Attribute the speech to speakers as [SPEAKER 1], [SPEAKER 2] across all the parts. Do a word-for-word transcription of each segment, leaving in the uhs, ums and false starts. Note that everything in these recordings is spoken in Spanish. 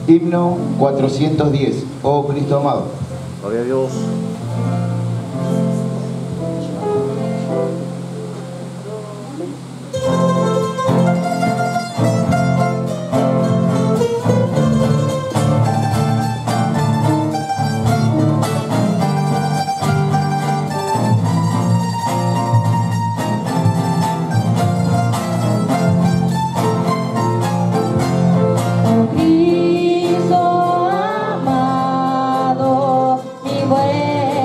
[SPEAKER 1] Himno cuatrocientos diez. Oh Cristo amado.
[SPEAKER 2] Gloria a Dios.
[SPEAKER 3] Cristo amado, mi buen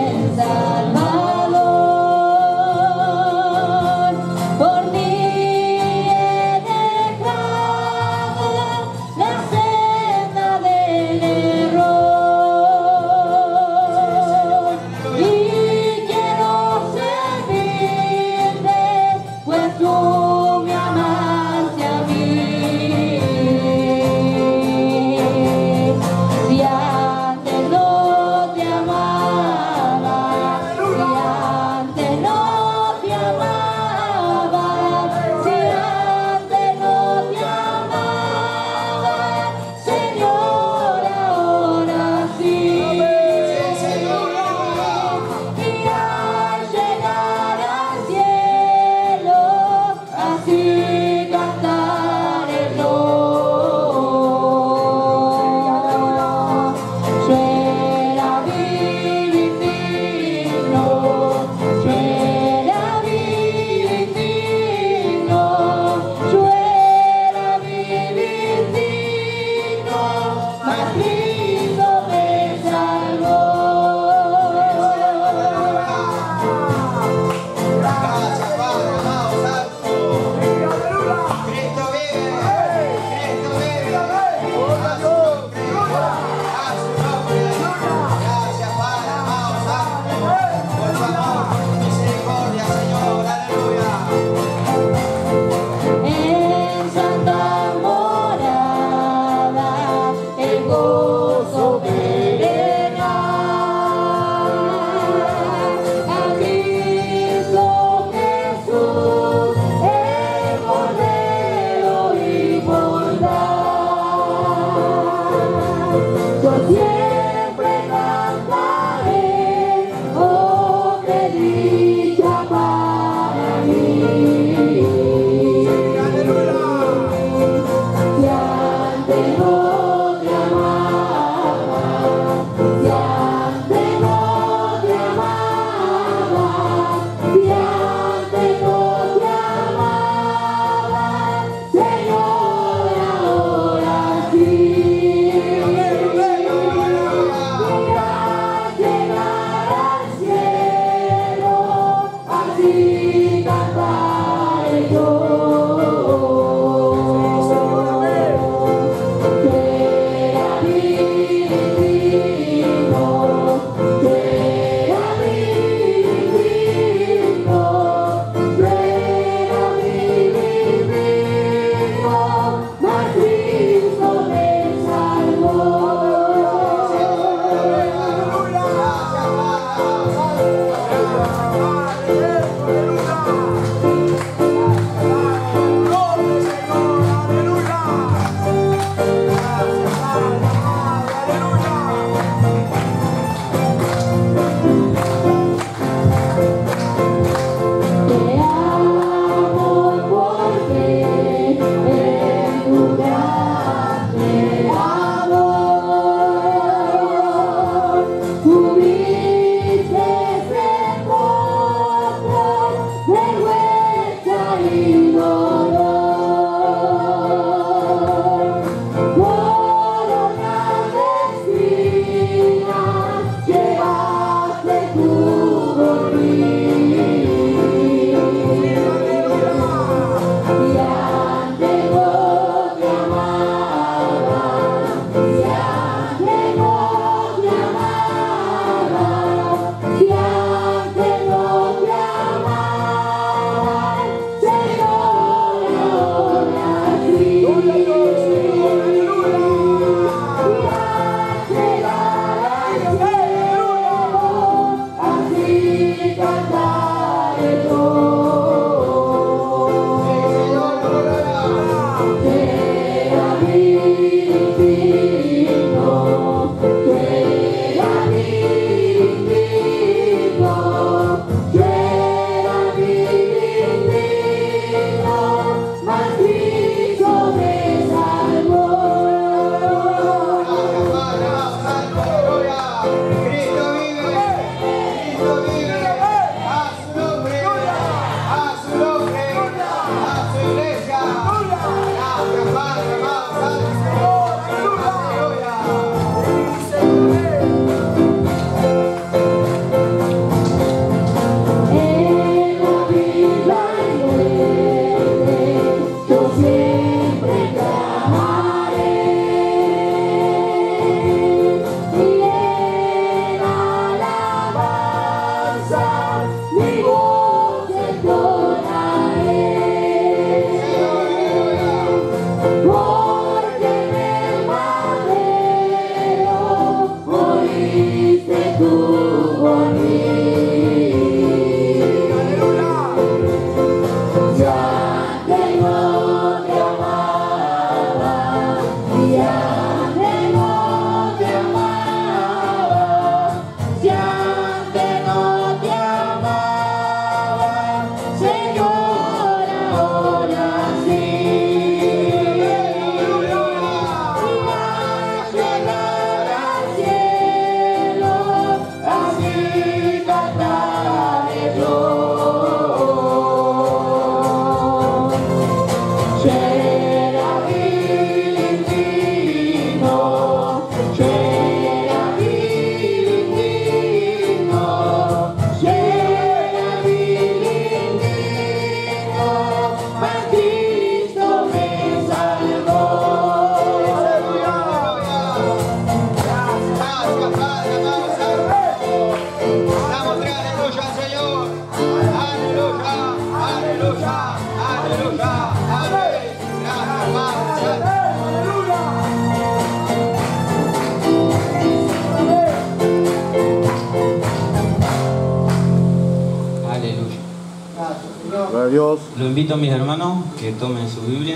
[SPEAKER 2] Dios.
[SPEAKER 3] Lo invito a mis hermanos que tomen su Biblia.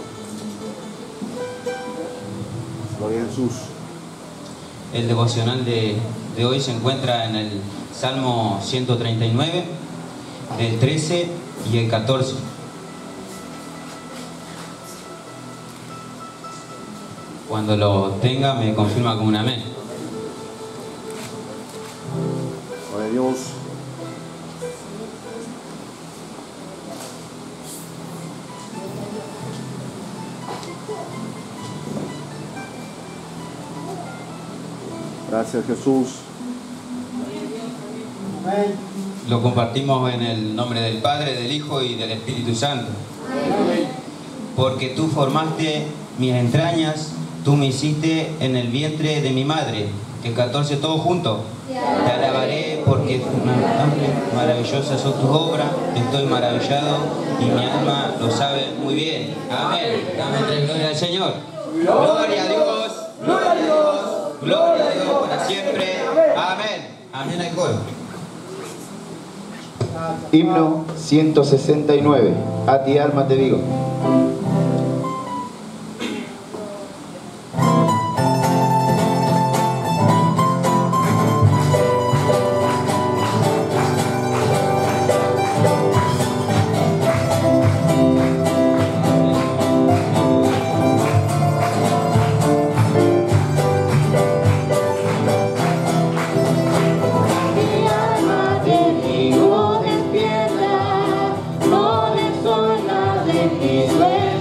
[SPEAKER 2] Gloria a Jesús.
[SPEAKER 3] El devocional de, de hoy se encuentra en el Salmo ciento treinta y nueve, el trece y el catorce. Cuando lo tenga me confirma con un amén.
[SPEAKER 2] Gloria a Dios. Gracias, Jesús.
[SPEAKER 3] Lo compartimos en el nombre del Padre, del Hijo y del Espíritu Santo. Porque tú formaste mis entrañas, tú me hiciste en el vientre de mi madre. El catorce, todos juntos. Te alabaré porque maravillosas son tus obras, estoy maravillado y mi alma lo sabe muy bien. Amén. Dame gloria al Señor. Gloria a Dios. Gloria a Dios. Gloria a Dios para siempre. Amén. Amén al coro.
[SPEAKER 1] Himno ciento sesenta y nueve. A ti alma te digo.
[SPEAKER 4] Israel.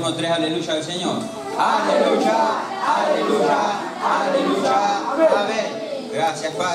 [SPEAKER 3] uno, tres, aleluya al Señor. Aleluya, aleluya, aleluya, amén. Gracias, Padre.